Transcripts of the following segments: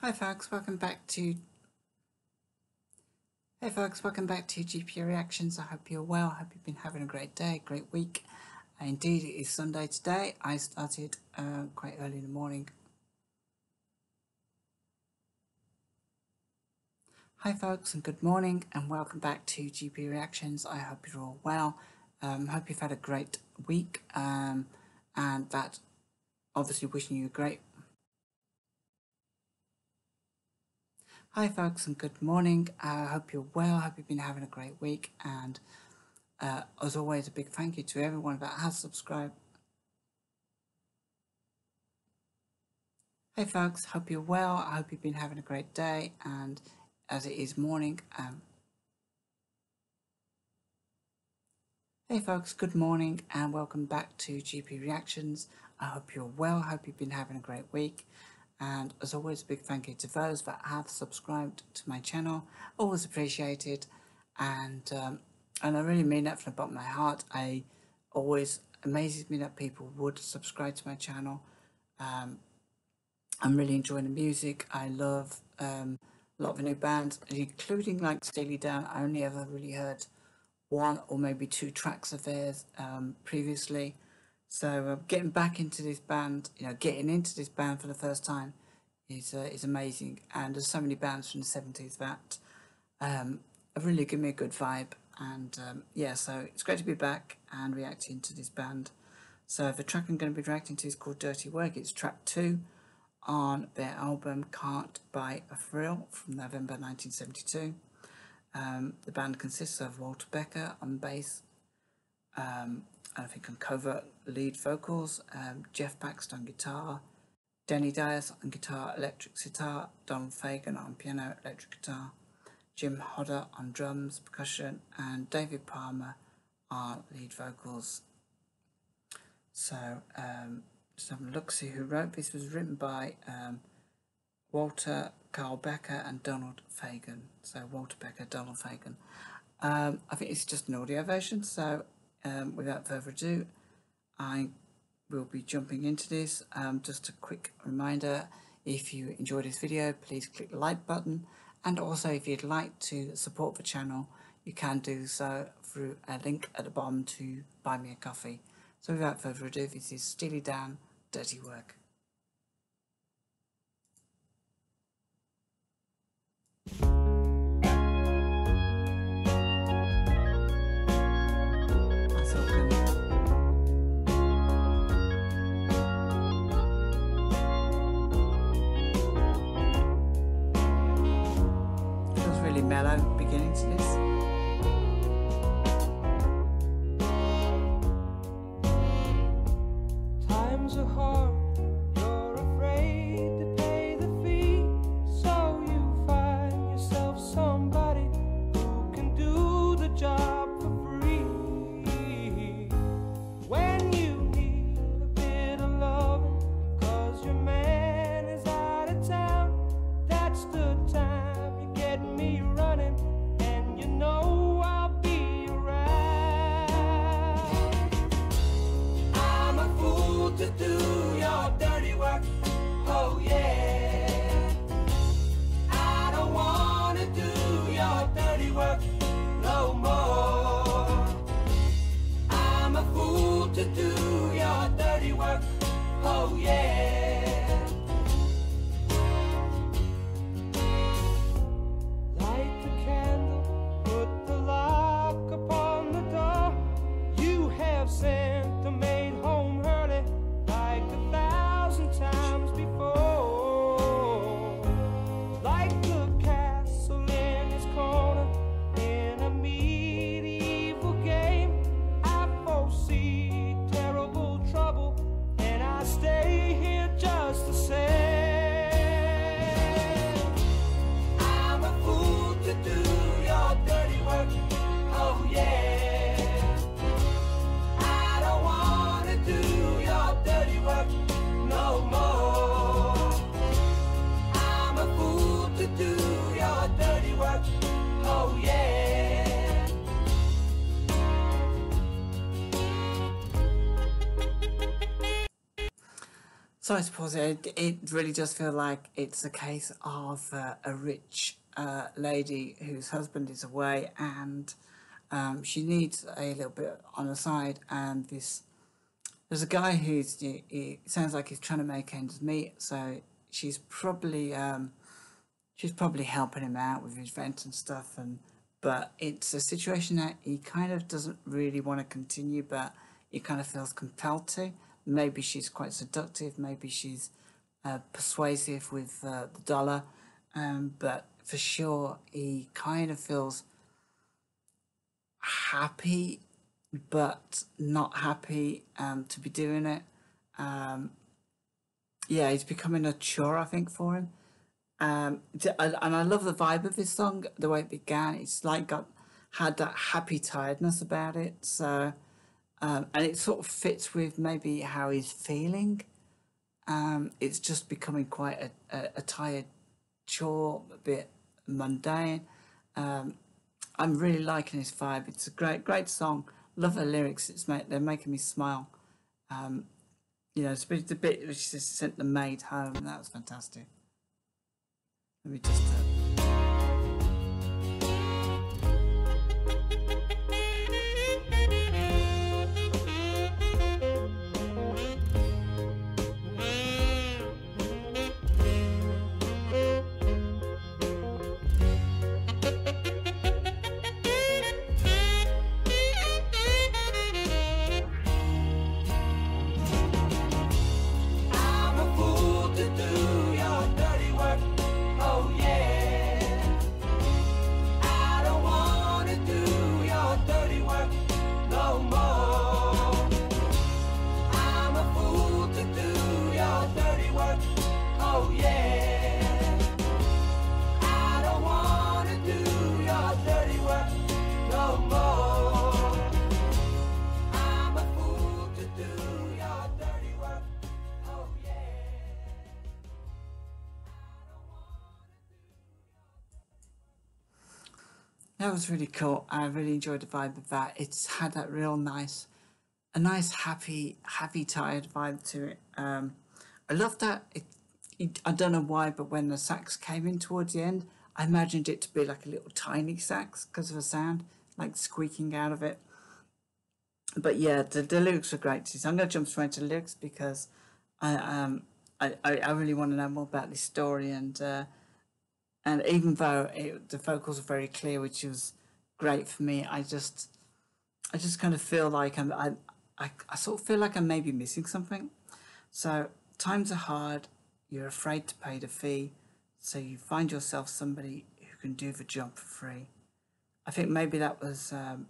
Hi folks, welcome back to GP Reactions. I hope you're well. I hope you've been having a great day, great week. Indeed, it is Sunday today. I started quite early in the morning. Hi folks, and good morning, and welcome back to GP Reactions. I hope you're all well. Hope you've had a great week, and that obviously wishing you a great. Hi folks, and good morning. I hope you're well. Hope you've been having a great week, and as always, a big thank you to everyone that has subscribed. Hey folks, hope you're well. I hope you've been having a great day, and as it is morning, hey folks, good morning and welcome back to GP Reactions. I hope you're well. I hope you've been having a great week, and as always, a big thank you to those that have subscribed to my channel. Always appreciated, and I really mean that from the bottom of my heart. I always amazes me that people would subscribe to my channel. I'm really enjoying the music. I love a lot of the new bands, including like Steely. I only ever really heard one or maybe two tracks of theirs previously. So getting back into this band, getting into this band for the first time is amazing. And there's so many bands from the 70s that have really given me a good vibe. And yeah, so it's great to be back and reacting to this band. So the track I'm going to be reacting to is called Dirty Work. It's track 2 on their album Can't Buy a Thrill from November 1972. The band consists of Walter Becker on bass, I think on covert lead vocals, Jeff Baxter on guitar, Denny Dias on guitar, electric sitar, Donald Fagen on piano, electric guitar, Jim Hodder on drums, percussion, and David Palmer on lead vocals. So just having a look, see who wrote this. Was written by Walter, Carl Becker and Donald Fagen. So Walter Becker, Donald Fagen. I think it's just an audio version, so without further ado, I will be jumping into this. Just a quick reminder, if you enjoyed this video, please click the like button, and also if you'd like to support the channel, you can do so through a link at the bottom to buy me a coffee. So without further ado, this is Steely Dan, Dirty Work. Mellow beginning to this. Times are hard, you're afraid to pay the fee, so you find yourself somebody who can do the job for free. When you need a bit of loving, 'cause your man is out of town, that's the time you get me running, and you know I'll be around. I'm a fool to do your dirty work, oh yeah. I don't wanna do your dirty work no more. I'm a fool to do your dirty work, oh yeah. Light the candle, put the lock upon the door. You have sent the maid home early like 1,000 times before. Like the castle in his corner in a medieval game, I foresee terrible trouble, and I stay here So I suppose it really does feel like it's a case of a rich lady whose husband is away, and she needs a little bit on the side. And there's a guy he sounds like he's trying to make ends meet. So she's probably she's probably helping him out with his rent and stuff. And but it's a situation that he kind of doesn't really want to continue, but he kind of feels compelled to. Maybe she's quite seductive. Maybe she's persuasive with the dollar. But for sure, he kind of feels happy, but not happy to be doing it. Um, yeah, he's becoming a chore, I think, for him. And I love the vibe of this song, the way it began. It's like got had that happy tiredness about it. So, and it sort of fits with maybe how he's feeling. It's just becoming quite a tired chore, a bit mundane. I'm really liking this vibe. It's a great song. Love the lyrics. They're making me smile. It's the bit which just sent the maid home. That was fantastic. Let me just. I'm a fool to do your dirty work. Oh yeah. I don't wanna do your dirty work no more. I'm a fool to do your dirty work. Oh yeah. I don't wanna do your dirty work no more. I'm a fool to do your dirty work. Oh yeah. That was really cool. I really enjoyed the vibe of that. It's had that real a nice happy tired vibe to it. I love that. I don't know why, but when the sax came in towards the end, I imagined it to be like a little tiny sax because of the sound, like squeaking out of it. But yeah, the lyrics are great. So I'm going to jump straight to the lyrics because I I really want to know more about this story, and even though the vocals are very clear, which was great for me, I just kind of feel like I sort of feel like I'm maybe missing something. So times are hard. You're afraid to pay the fee, so you find yourself somebody who can do the job for free. I think maybe that was.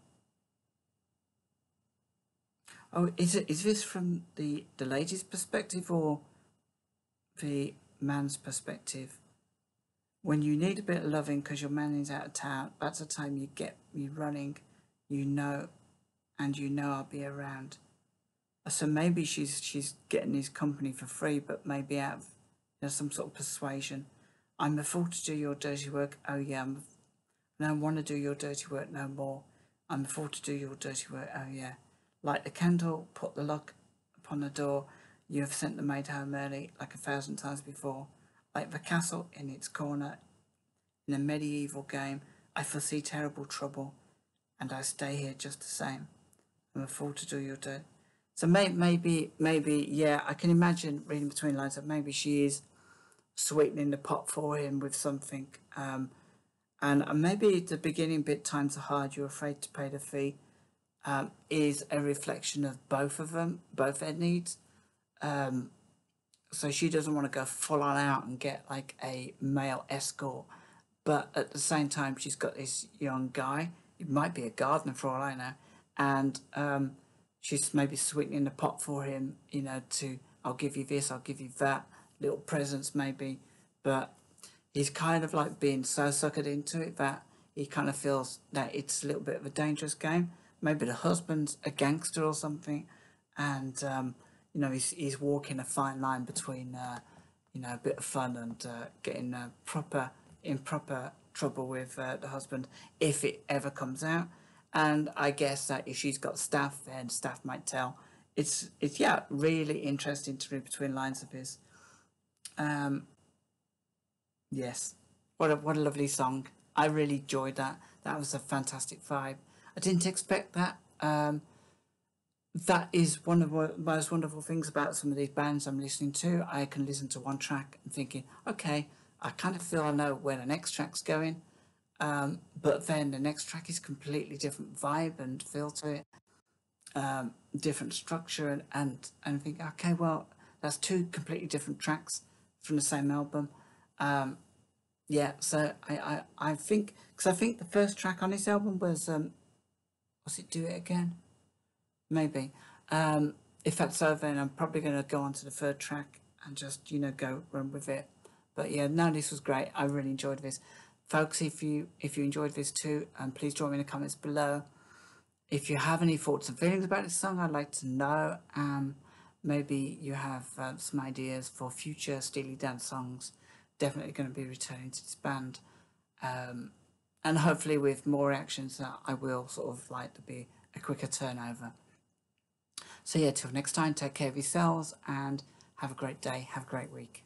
Oh, is this from the lady's perspective or the man's perspective? When you need a bit of loving because your man is out of town, that's the time you get me running, you know, and you know I'll be around. So maybe she's getting his company for free, but maybe out of some sort of persuasion. I'm a fool to do your dirty work. Oh yeah, I don't want to do your dirty work no more. I'm a fool to do your dirty work. Oh yeah, light the candle, put the lock upon the door. You have sent the maid home early, like 1,000 times before. Like the castle in its corner, in a medieval game, I foresee terrible trouble, and I stay here just the same. I'm a fool to do your dirt. So maybe, yeah, I can imagine reading between lines that maybe she is sweetening the pot for him with something. And maybe the beginning bit, times are hard, you're afraid to pay the fee, is a reflection of both of them, both their needs. So she doesn't want to go full on out and get like a male escort, but at the same time she's got this young guy. It might be a gardener for all I know, and she's maybe sweetening the pot for him. To I'll give you this, I'll give you that, little presents maybe, but he's kind of like being so suckered into it that he kind of feels that it's a little bit of a dangerous game. Maybe the husband's a gangster or something, and he's walking a fine line between a bit of fun and getting improper trouble with the husband if it ever comes out. And I guess that if she's got staff, then staff might tell it's yeah, really interesting to read between lines of his. Um, yes, what a lovely song. I really enjoyed that. That was a fantastic vibe. I didn't expect that. That is one of the most wonderful things about some of these bands I'm listening to. I can listen to one track and thinking, okay, I kind of feel I know where the next track's going, but then the next track is completely different vibe and feel to it, different structure, and think, okay, well, that's two completely different tracks from the same album. Yeah, so I think because I think the first track on this album was it Do It Again? Maybe. If that's so, then I'm probably going to go on to the third track and just, go run with it. But yeah, no, this was great. I really enjoyed this. Folks, if you enjoyed this too, please join me in the comments below. If you have any thoughts and feelings about this song, I'd like to know. Maybe you have some ideas for future Steely Dan songs. Definitely going to be returning to this band. And hopefully with more reactions, I will sort of like to be a quicker turnover. So yeah, till next time, take care of yourselves and have a great day, have a great week.